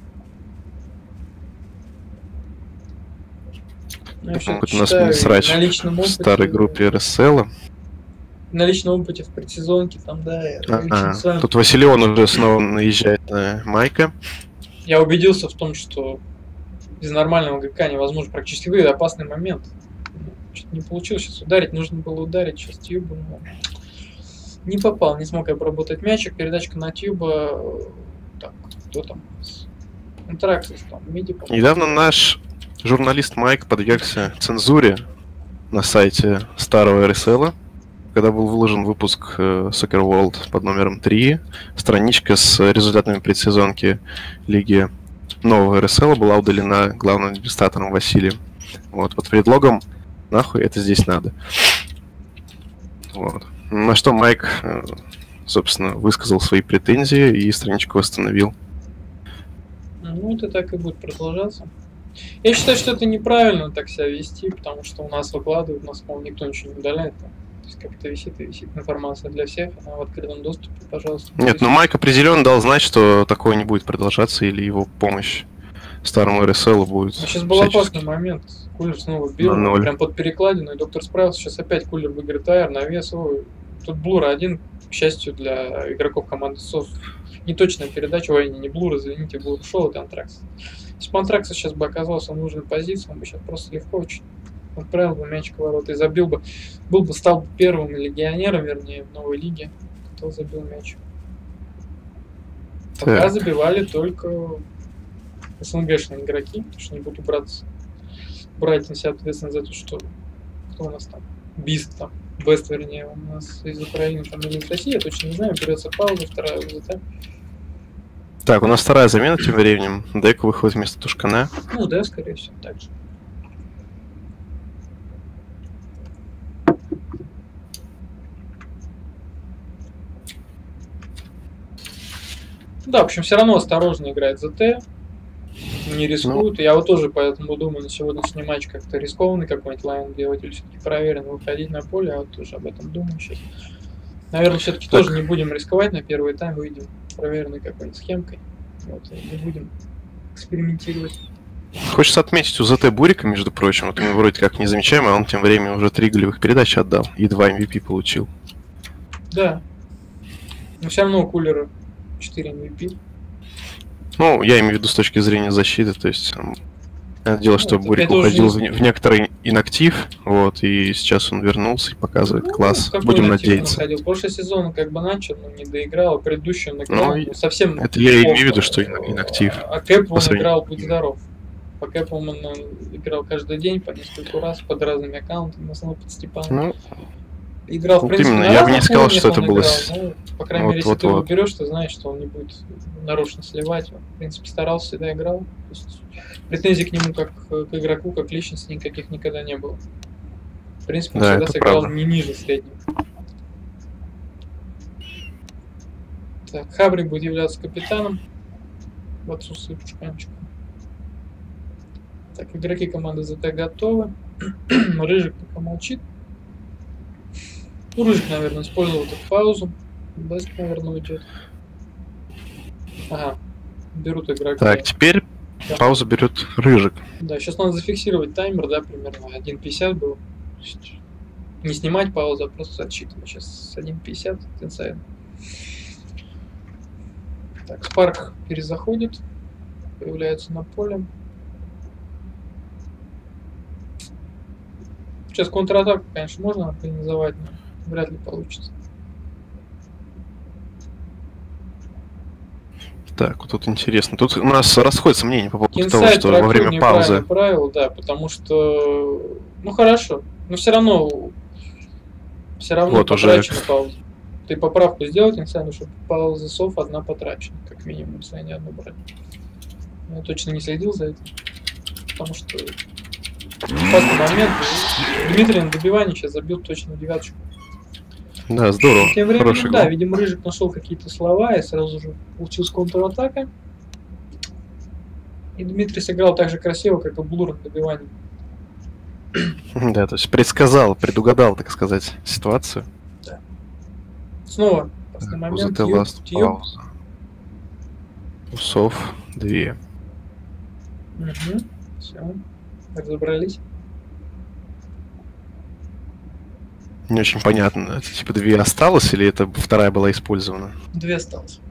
S1: Вот
S2: у нас мини-срач в старой группе РСЛ.
S1: На личном опыте в предсезонке там, да.
S2: Тут Василион уже снова наезжает на Майка.
S1: Я убедился в том, что без нормального ГК невозможно практически выиграть опасный момент. Что-то не получилось сейчас ударить, нужно было ударить сейчас Тьюба, но не попал, не смог обработать мячик. Передачка на Тьюба. Так, кто там? Антраксис там, миди.
S2: Недавно наш журналист Майк подвергся цензуре на сайте старого РСЛ, когда был выложен выпуск Soccer World под номером 3. Страничка с результатами предсезонки лиги нового РСЛ была удалена главным администратором Василием. Вот, под предлогом «нахуй это здесь надо». Вот. На что Майк, собственно, высказал свои претензии и страничку восстановил.
S1: Ну, это так и будет продолжаться. Я считаю, что это неправильно так себя вести, потому что у нас выкладывают, у нас, по-моему, никто ничего не удаляет. То есть как-то висит информация для всех, она в открытом доступе, пожалуйста.
S2: Нет, но Майк определенно дал знать, что такое не будет продолжаться, или его помощь старому РСЛ будет.
S1: Сейчас был опасный момент. Кулер снова бил, прям под перекладину, и доктор справился. Сейчас опять Кулер выиграет айр, навес. Тут Блур один, к счастью, для игроков команды СОС. Неточная передача, не Блур, извините, Блур ушел от Антракса. Если бы Антракса сейчас бы оказался в нужной позиции, он бы сейчас просто легко очень отправил бы мяч к вороту и забил бы, стал бы первым легионером, вернее, в новой лиге, кто забил мяч. Пока забивали только СНГшные игроки, потому что не будут брать на себя ответственность за то, что кто у нас там, Бист там, Бест, вернее, у нас из Украины там или из России, я точно не знаю, берется пауза, вторая УЗТ.
S2: Так, у нас вторая замена тем временем. Дейк выходит вместо Тушкана.
S1: Ну да, скорее всего, так же. Да, в общем, все равно осторожно играет ЗТ. Не рискуют. Я вот тоже поэтому думаю, на сегодняшний матч как-то рискованный какой-нибудь лайн делать или все-таки проверенно выходить на поле. Я вот тоже об этом думаю сейчас. Наверное, все-таки тоже не будем рисковать на первый тайм, выйдем проверенной какой-нибудь схемкой. Вот, и не будем экспериментировать.
S2: Хочется отметить у ЗТ Бурика, между прочим, вот мы вроде как не замечаем, а он тем временем уже 3 голевых передачи отдал и 2 MVP получил.
S1: Да. Но все равно у Кулера 4 MVP.
S2: Ну, я имею в виду с точки зрения защиты, то есть дело, что Бурик уходил в некоторый инактив, вот, и сейчас он вернулся и показывает класс. Будем надеяться.
S1: В прошлый сезон как бы начал, но не доиграл, а предыдущий он играл совсем.
S2: Это я имею в виду, что инактив.
S1: А Кэп он играл, будь здоров. По Кэпу он играл каждый день по несколько раз под разными аккаунтами, в основном под Степаном. Играл, в принципе,
S2: именно. Я бы не сказал, что это было...
S1: Ну, по крайней мере, если ты его берешь, ты знаешь, что он не будет нарочно сливать. Он, в принципе, старался, всегда играл. То есть, претензий к нему как к игроку, как личности никаких никогда не было. В принципе, он всегда сыграл не ниже среднего. Так, Хабри будет являться капитаном в отсутствие Пушканчика. Так, игроки команды ЗТ готовы. Рыжик пока молчит. Рыжик, наверное, использовал эту паузу. Бест, наверное, уйдет. Ага. Берут игрока.
S2: Так, теперь
S1: Да.
S2: паузу берет Рыжик.
S1: Да, сейчас надо зафиксировать таймер, да, примерно 1.50 был. Не снимать паузу, а просто отсчитывать. Сейчас 1.50 инсайд. Так, Спарк перезаходит. Появляется на поле. Сейчас контратаку, конечно, можно организовать, но вряд ли получится.
S2: Так, вот тут интересно. Тут у нас расходятся мнения по поводу того,
S1: Инсайд
S2: что во время паузы...
S1: правил, да, потому что... Ну хорошо, но все равно
S2: Вот
S1: потрачена пауза. Ты поправку сделать инсайду, чтобы пауза сов одна потрачена, как минимум, если они одну брали. Я точно не следил за этим, потому что опасный момент. Дмитрий на добивании сейчас забил точно девяточку.
S2: Да, здорово.
S1: Тем временем,
S2: Хороший
S1: да,
S2: гол.
S1: видимо, Рыжик нашел какие-то слова и сразу же получилась контратака. И Дмитрий сыграл так же красиво, как и Блур на добивании.
S2: Да, то есть предугадал, так сказать, ситуацию.
S1: Да. Снова опасный момент.
S2: Пауза. Усов 2.
S1: Угу. Все. Разобрались.
S2: Не очень понятно, это типа 2 осталось или это вторая была использована?
S1: 2 осталось.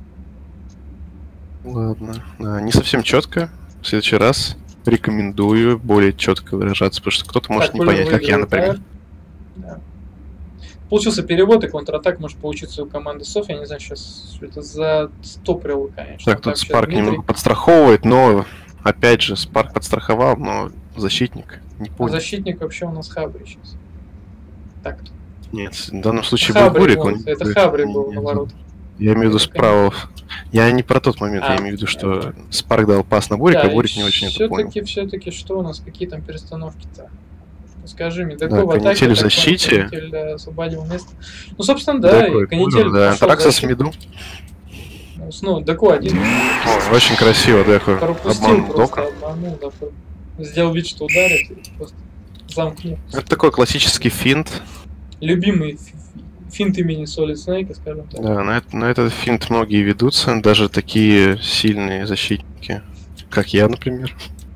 S2: Ладно. Да, не совсем четко. В следующий раз рекомендую более четко выражаться, потому что кто-то может не понять, как я, например.
S1: Да. Получился перевод, и контратак может получиться у команды Соф. Я не знаю, сейчас что это за стоприл, конечно.
S2: Так, тут Спарк немного подстраховывает, но опять же, Спарк подстраховал, но защитник не понял.
S1: А защитник вообще у нас Хабри сейчас. Так-то.
S2: Нет, в данном случае был Бурик.
S1: Это Хабри был на ворот.
S2: Я имею в виду справа. Я не про тот момент, я имею в виду, что Спарк дал пас на Бурика, а Бурик не очень это понял.
S1: Все-таки, что у нас, какие там перестановки-то? Скажи мне,
S2: да, Канитель в защите.
S1: Канитель освободил место. Ну, собственно, да, и Канитель...
S2: Да, Антраксос в миду.
S1: Ну, Деко один.
S2: Очень красиво, Деко.
S1: Пропустил просто, обманул, да. Сделал вид, что ударит, и просто замкнул.
S2: Это такой классический финт.
S1: Любимый финт имени Solid Snake, скажем так.
S2: Да, на этот финт многие ведутся, даже такие сильные защитники, как я, например.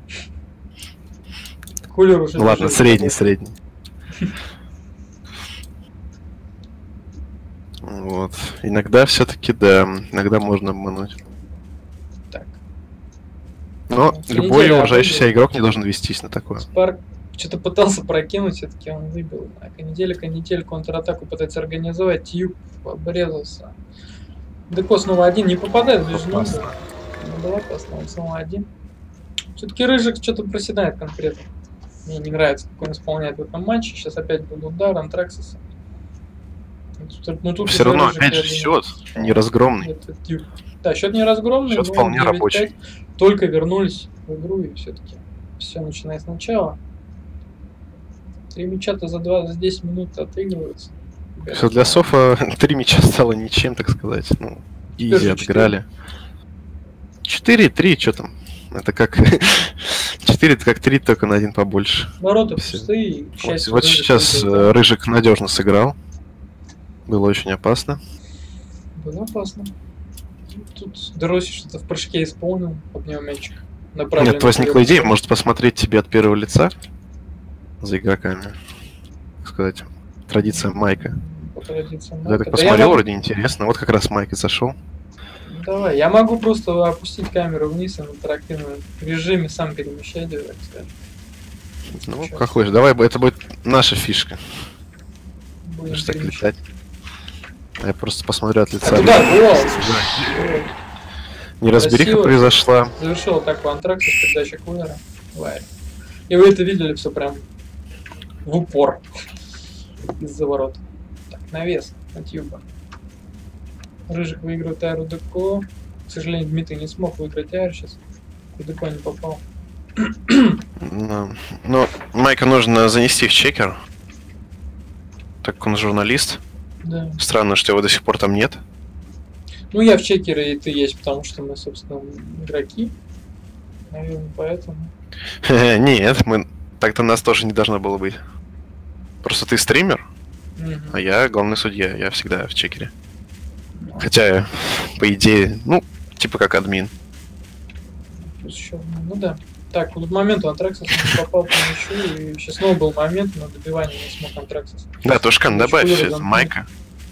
S1: Кулер уже
S2: ладно, средний. Вот. Иногда все-таки, да, иногда можно обмануть.
S1: Так.
S2: Но любой уважающийся игрок не должен вестись на такое.
S1: Спарк что-то пытался прокинуть, все-таки он выбил. А Канитель контратаку пытается организовать, Тьюб обрезался. Деко снова один, не попадает в ближнюю. Было опасно, он снова один. Все-таки Рыжик что-то проседает конкретно. Мне не нравится, как он исполняет в этом матче. Сейчас опять был удар Антраксиса.
S2: Тут все равно, опять же, счет не разгромный.
S1: Да, счет не разгромный.
S2: Счет вполне рабочий.
S1: Только вернулись в игру, и все-таки все начиная сначала. 3 мяча-то за 10 минут отыгрываются.
S2: Все для Софа 3 мяча стало ничем, так сказать. Ну, изи отыграли. 4-3, что там? Это как 4, это как 3, только на 1 побольше.
S1: Ворота пустые.
S2: Вот сейчас Рыжик надежно сыграл. Было очень опасно.
S1: Было опасно. Тут Дроси что-то в прыжке исполнил, обнял мячик.
S2: Нет, возникла идея, может посмотреть тебе от первого лица за игроками. Так сказать, традиция Майка. Я так посмотрел, вроде интересно. Вот как раз Майк и зашел.
S1: Давай, я могу просто опустить камеру вниз и на интерактивном режиме сам перемещать, так сказать.
S2: Ну, как хочешь. Давай, это будет наша фишка. Будешь так летать. Я просто посмотрю от лица. Неразбериха произошла.
S1: Завершил атаку Антракса с передачи Кулера. И вы это видели все прям в упор из-за ворот. Так, навес на Тьюба. Рыжик выигрывает Айру Деко. К сожалению, Дмитрий не смог выиграть Айру сейчас. Деко не попал.
S2: Но Майка нужно занести в чекер. Так как он журналист.
S1: Да.
S2: Странно, что его до сих пор там нет.
S1: Ну, я в чекере, и ты есть, потому что мы, собственно, игроки. Наверное, поэтому.
S2: Нет, так-то нас тоже не должно было быть. Просто ты стример. А я главный судья, я всегда в чекере. Хотя, по идее, ну, типа как админ.
S1: Плюс еще, ну да. Так, вот момент у Антраксиса попал по мячу, и сейчас снова был момент, но добивание не смог Антраксис.
S2: Да, Тушкан, добавь это, Майка.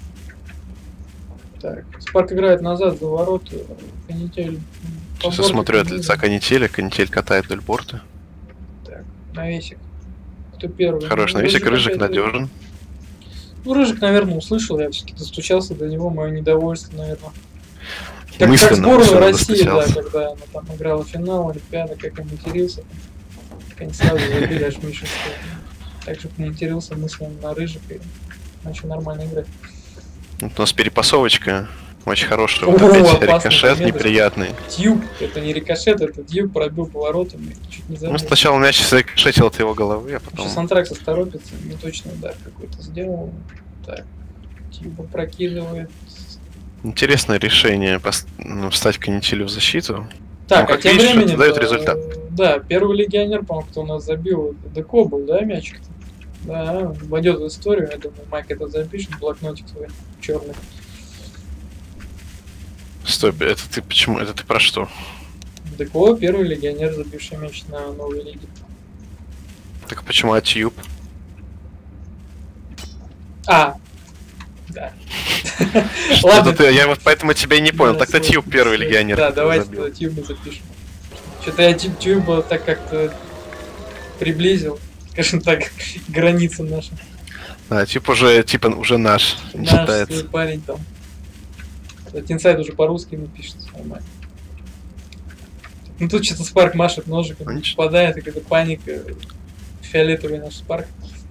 S1: Так, Спарк играет назад за ворот, Канитель.
S2: Сейчас я смотрю от лица Канителя, Канитель катает вдоль борта.
S1: Так, навесик. Кто первый?
S2: Хорош навесик, Рыжик надежен.
S1: Ну, Рыжик, наверное, услышал, я все-таки достучался до него, мое недовольство, наверное. Как сборную России, да, когда она там играла финал, Олимпиада, как я матерился. Так они сразу забили аж Миша. Так же поматерился мысленно на Рыжик и начал нормально играть.
S2: Вот у нас перепасовочка очень хорошая. Вот опять рикошет неприятный.
S1: Тьюб, это не рикошет, это Тьюб пробил поворотом и чуть не забыл.
S2: Ну, сначала мяч рикошетил от его головы, а потом...
S1: Сейчас Антраксис торопится, не точно удар какой-то сделал. Так, Тьюба прокидывает.
S2: Интересное решение встать Канителю в защиту.
S1: Так,
S2: ну,
S1: а тем временем...
S2: дает результат.
S1: Да, первый легионер, по-моему, кто у нас забил, Деко был, да, мячик-то? Да, войдет в историю, я думаю, Майк это запишет, блокнотик свой черный.
S2: Стой, это ты почему? Это ты про что?
S1: Деко первый легионер, забивший мяч на новой лиге.
S2: Так почему Атьюб?
S1: А, да. Ладно.
S2: Я вот поэтому тебя и не понял. Так-то Тьюб первый легионер.
S1: Да, давайте Тьюба запишем. Что-то я Тьюба так как-то приблизил, скажем так, к границам нашим.
S2: Да, типа уже наш
S1: считается. Парень там. Инсайд уже по-русски ему пишет, нормально. Ну тут что-то Спарк машет ножиком, попадает, и какая-то паника. Фиолетовый наш Спарк.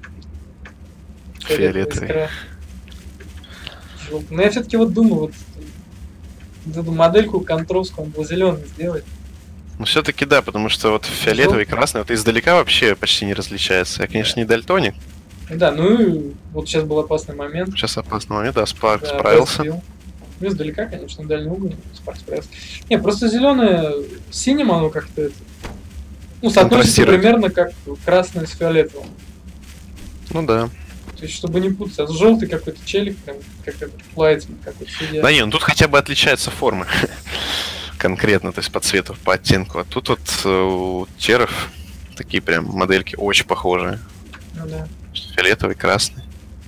S2: Фиолетовый.
S1: Но я все-таки вот думаю, вот эту модельку контровскую он был зеленый сделать.
S2: Ну все-таки да, потому что вот фиолетовый и красный вот издалека вообще почти не различается. Я, конечно, не дальтоник.
S1: Да, ну и вот сейчас был опасный момент.
S2: Сейчас опасный момент, да, Спарк справился.
S1: Ну, издалека, конечно, дальний угол, Спарк справился. Не, просто зеленое с синим оно как-то это... Ну, соотносится примерно как красное с фиолетовым.
S2: Ну да.
S1: То есть, чтобы не путаться, а желтый какой-то челик, прям, как этот Лайтсман какой-то судья.
S2: Да не, ну тут хотя бы отличаются формы. Конкретно, то есть по цвету, по оттенку. А тут вот у черов такие прям модельки очень похожие.
S1: Ну да.
S2: Фиолетовый, красный.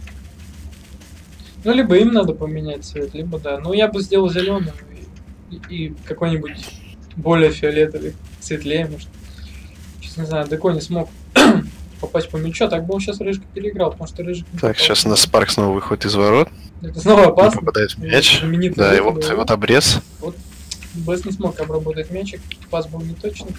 S1: Ну, либо им надо поменять цвет, либо да. Ну, я бы сделал зеленым и какой-нибудь более фиолетовый, светлее, может. Сейчас не знаю, Деко не смог попасть по мячу, так бы он сейчас Рыжик переиграл, потому что Рыжик...
S2: Так, сейчас у нас Спарк снова выходит из ворот.
S1: Это снова опасно.
S2: Попадает в мяч. Да, и вот обрез.
S1: Вот Бест не смог обработать мячик, пас был неточный.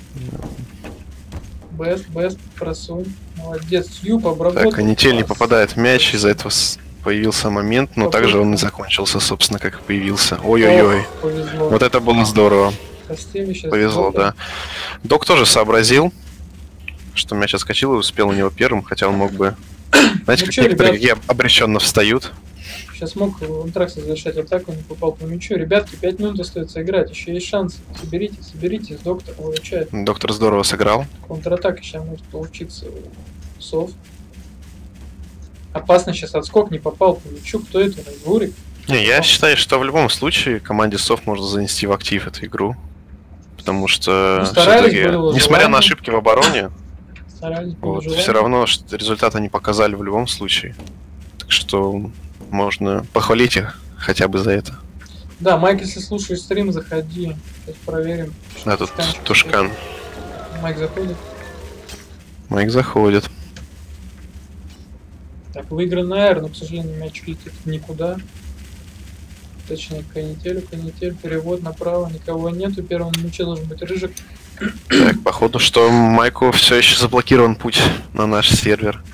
S1: Бест, просунь. Молодец, Юб обработал.
S2: Так, Канитель не попадает в мяч, из-за этого появился момент, но также он и закончился, собственно, как и появился. Ой-ой-ой. Вот это было здорово. Повезло, да. Док тоже сообразил, что мяч отскочил и успел на него первым, хотя он мог бы... Знаете, как некоторые обреченно встают.
S1: Сейчас мог Антраксис завершать атаку, не попал по мячу. Ребятки, 5 минут остается играть, еще есть шанс. Соберитесь, доктор выручает.
S2: Доктор здорово сыграл.
S1: Контратака сейчас может получиться. Сов. Опасно сейчас отскок, не попал по мячу. Кто это? Гурик?
S2: Не, я считаю, что в любом случае команде Сов можно занести в актив эту игру. Потому что все-таки, несмотря на ошибки в обороне, вот, все равно что результат они показали в любом случае. Так что можно похвалить их хотя бы за это.
S1: Да, Майк, если слушаешь стрим, заходи. Сейчас проверим.
S2: Да, тут Тушкан.
S1: Майк заходит.
S2: Майк заходит.
S1: Так, выигран аэр, но, к сожалению, мяч летит никуда. Точнее, к Канителю. Канитель, перевод направо, никого нету. Первым на мяче должен быть Рыжик.
S2: Так, походу, что Майку все еще заблокирован путь на наш сервер.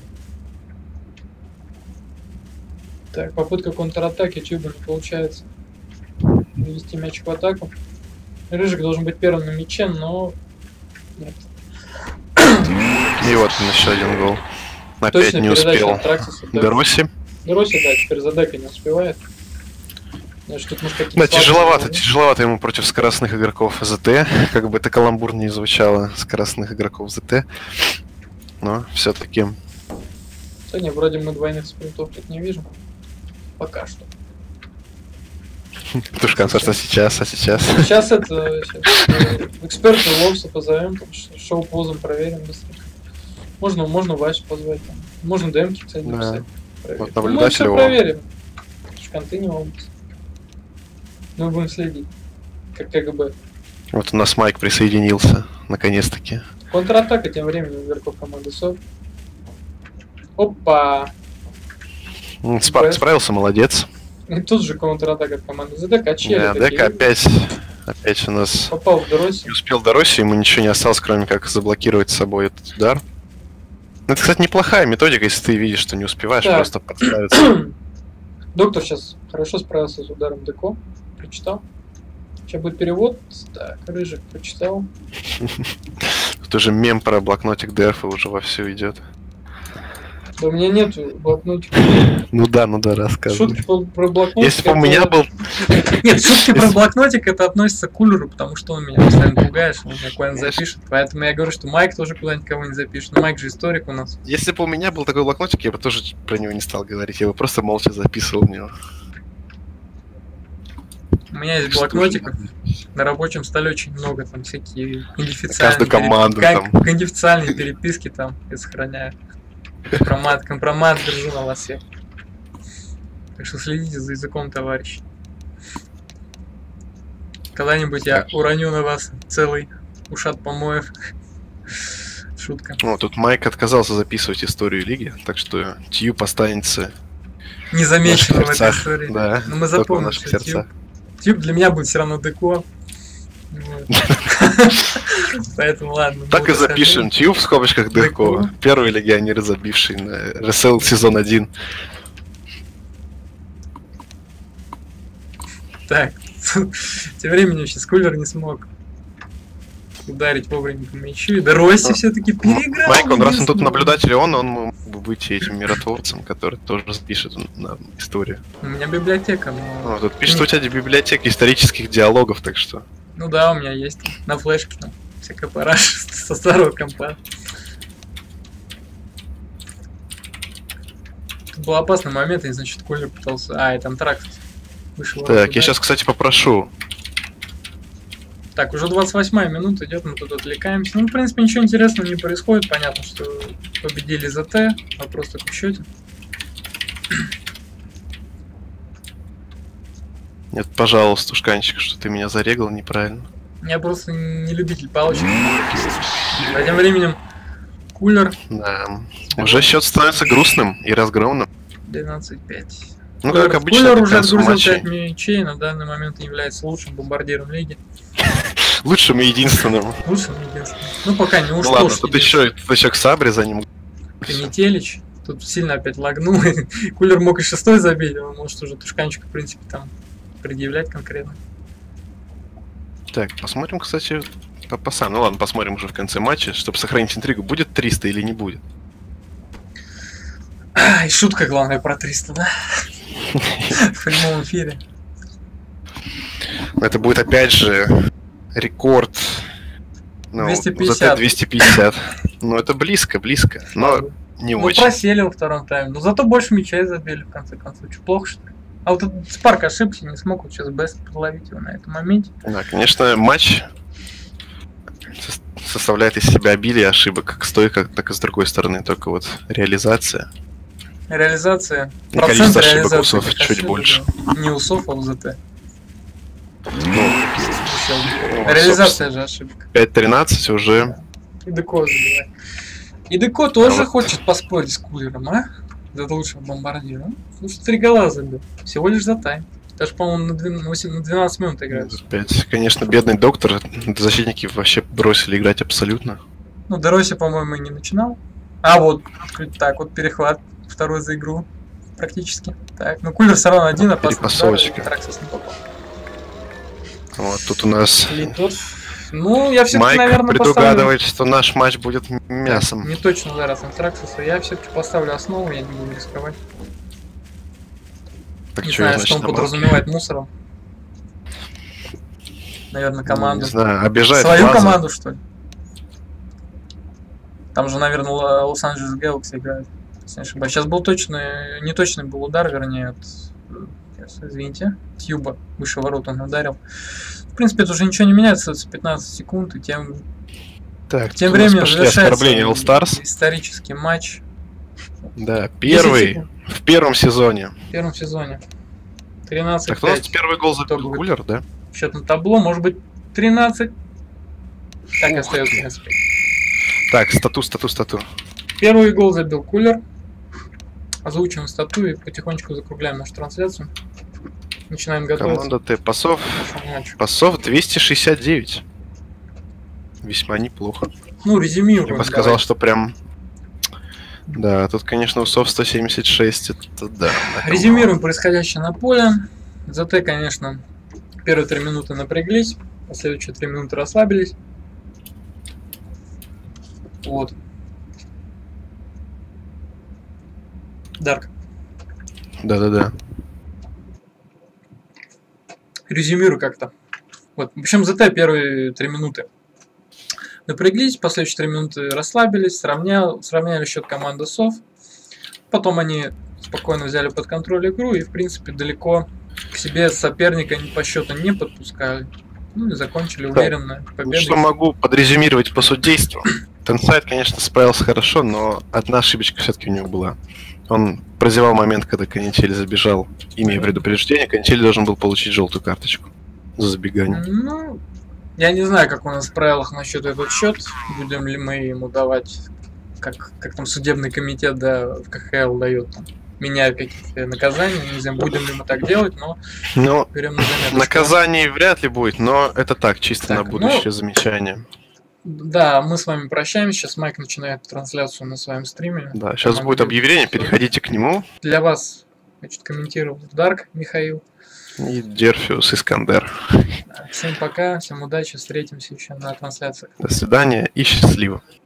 S1: Так, попытка контратаки Тьюба не получается ввести мяч в атаку. Рыжик должен быть первым на мяче, но нет.
S2: И вот еще один гол. Опять точно не успел. Дероси.
S1: Дероси, да, теперь за Дека не успевает. Значит,
S2: да, тяжеловато ему против скоростных игроков ЗТ. Как бы это каламбурно не звучало, скоростных игроков ЗТ. Но все-таки.
S1: Да не, вроде мы двойных спринтов тут не вижу. Пока что.
S2: Тушкан, а сейчас?
S1: Сейчас эксперта Ловса позовем, шоу-позом проверим быстренько. Можно Васю позвать там. Можно демки, кстати, написать.
S2: Вот
S1: Мы
S2: наблюдатель
S1: все
S2: его.
S1: проверим. Шканты не волнуйся. Мы будем следить. Как КГБ.
S2: Вот у нас Майк присоединился, наконец-таки.
S1: Контратака тем временем игроков команды СОВ. Опа!
S2: Спарк справился, молодец.
S1: И тут же контратака от команды ЗД, качели.
S2: Да, Дека опять у нас
S1: попал в Дороси.
S2: не успел до России, ему ничего не осталось, кроме как заблокировать с собой этот удар. Это, кстати, неплохая методика, если ты видишь, что не успеваешь,
S1: так.
S2: просто подставиться.
S1: Доктор сейчас хорошо справился с ударом Деко. Прочитал. Сейчас будет перевод. Так, Рыжик прочитал.
S2: Тут уже мем про блокнотик Дерфа уже вовсю идет.
S1: Да у меня нету блокнотика.
S2: Ну да, рассказывай.
S1: Шутки про блокнотик.
S2: Если бы у меня был...
S1: Нет, шутки про блокнотик это относится к Кулеру, потому что он меня постоянно пугает, что он меня куда-нибудь запишет. Поэтому я говорю, что Майк тоже куда-нибудь кого-нибудь запишет. Но Майк же историк у нас.
S2: Если бы у меня был такой блокнотик, я бы тоже про него не стал говорить. Я бы просто молча записывал в него.
S1: У меня есть блокнотиков. На рабочем столе очень много, там всякие
S2: Каждую команду там.
S1: конфиденциальные переписки там я сохраняю. Компромат держу на вас всех. Так что следите за языком, товарищи. Когда-нибудь я уроню на вас целый ушат помоев. Шутка.
S2: Ну, тут Майк отказался записывать историю лиги, так что Тьюб останется
S1: незамеченным в этой истории.
S2: Да,
S1: но мы запомним, что Тьюб для меня будет все равно Деко. Поэтому ладно.
S2: Так и запишем. Тьюб в скобочках Деко. Первый легионер, забивший на РСЛ сезон 1.
S1: Так. Тем временем сейчас Кулер не смог ударить вовремя по мячу. И Дороси все-таки переиграл.
S2: Майк, раз он тут наблюдатель, он мог бы быть этим миротворцем, который тоже запишет на историю.
S1: У меня библиотека, но...
S2: Тут пишет, у тебя библиотека исторических диалогов, так что...
S1: Ну да, у меня есть на флешке там всякая параша со старого компа. Тут был опасный момент, и, значит, Кулер пытался... А, это антракс. Вышел.
S2: Так, я сейчас, кстати, попрошу.
S1: Так, уже 28-я минута идет, мы тут отвлекаемся. Ну, в принципе, ничего интересного не происходит. Понятно, что победили ЗТ. Вопрос только в счете.
S2: Нет, пожалуйста, Тушканчик, что ты меня зарегал неправильно.
S1: Я просто не любитель палочек. А тем временем Кулер.
S2: Да. Уже счет становится грустным и разгромным.
S1: 12-5.
S2: Ну, как обычно,
S1: Кулер уже отгрузил 5 мячей, на данный момент является лучшим бомбардиром лиги.
S2: Лучшим и единственным.
S1: Лучшим и единственным. Ну, пока не уж.
S2: Ну ладно, тут еще к Сабре за ним.
S1: Канителич. Тут сильно опять лагнул. Кулер мог и 6-й забить, он может уже Тушканчик, в принципе, там предъявлять конкретно.
S2: Так, посмотрим, кстати, по пасам. Ну ладно, посмотрим уже в конце матча, чтобы сохранить интригу. Будет 300 или не будет?
S1: И шутка главная про 300, да? В прямом эфире.
S2: Это будет опять же рекорд. Ну,
S1: 250.
S2: 250. Ну, это близко. Но не очень.
S1: Ну, просели во втором тайме. Но зато больше мячей забили, в конце концов. Что, плохо, что ли? А вот этот Спарк ошибся, не смог вот сейчас Бест подловить его на этом моменте.
S2: Да, конечно, матч составляет из себя обилие ошибок, как с той, так и с другой стороны. Только вот реализация.
S1: Реализация.
S2: И количество ошибок у УСов чуть больше.
S1: Не УСов, а УЗТ.
S2: Ну,
S1: реализация же ошибка.
S2: 5-13 уже.
S1: И Деко забивает. И Деко тоже хочет поспорить с Кулером, а? За лучшего бомбардира. Ну что 3 гола забил. Всего лишь за тайм. Даже, по-моему, на 12 минут играет.
S2: Опять, конечно, бедный доктор. Защитники вообще бросили играть абсолютно.
S1: Ну, Дороси, по-моему, и не начинал. А вот, так вот перехват. Второй за игру. Практически. Так, ну Кулер все равно один,
S2: перепасовочка. Вот, тут у нас...
S1: Ну, я все-таки,
S2: Майк
S1: наверное,
S2: предугадывает, что наш матч будет мясом.
S1: Не точно зараз Антраксуса. Я все-таки поставлю основу, я не буду рисковать.
S2: Так
S1: не
S2: что,
S1: знаю, что он подразумевает мусором. Наверное, команду.
S2: Не знаю, обижает
S1: свою
S2: базу.
S1: Команду, что ли? Там же, наверное, Лос-Анджелес Galaxy играет. Если не ошибаюсь. Сейчас был точный, неточный был удар, вернее, от, сейчас, извините, Тьюба выше ворот он ударил. В принципе, это уже ничего не меняется, 15 секунд, и тем временем завершается исторический матч.
S2: Да, первый в первом сезоне.
S1: В первом сезоне. 13-5.
S2: Так, у нас первый гол забил Кулер, да?
S1: В счетном табло, может быть, 13. Так и остается, в принципе.
S2: Так, стату.
S1: Первый гол забил Кулер. Озвучиваем стату и потихонечку закругляем нашу трансляцию. Начинаем готовиться.
S2: Команда Т. Пасов 269. Весьма неплохо.
S1: Ну, резюмируем.
S2: Я бы сказал, что прям... Да, тут, конечно, Усов 176, это да.
S1: Резюмируем происходящее на поле. ЗТ, конечно, первые 3 минуты напряглись, последующие 3 минуты расслабились. Вот. Дарк.
S2: Да.
S1: Резюмирую как-то. Вот. В общем, ЗТ первые 3 минуты напряглись, последующие 3 минуты расслабились, сравняли счет команды СОВ. Потом они спокойно взяли под контроль игру и, в принципе, далеко к себе соперника по счету не подпускали. Ну и закончили уверенно победой.
S2: Что могу подрезюмировать по судейству? Тенсайд, конечно, справился хорошо, но одна ошибочка все-таки у него была. Он прозевал момент, когда Канитель забежал, имея предупреждение. Канитель должен был получить желтую карточку за забегание.
S1: Ну, я не знаю, как у нас в правилах насчет этот счет. Будем ли мы ему давать, как там судебный комитет, да, в КХЛ дает, там, меняют какие-то наказания. Не знаю, будем ли мы так делать, но берем на заметку.
S2: Наказаний вряд ли будет, но это так, чисто на будущее замечание.
S1: Да, мы с вами прощаемся. Сейчас Майк начинает трансляцию на своем стриме.
S2: Да, сейчас будет объявление, переходите к нему.
S1: Для вас, значит, комментировал Дарк Михаил.
S2: И Дерфиус Искандер.
S1: Всем пока, всем удачи, встретимся еще на трансляциях.
S2: До свидания и счастливо.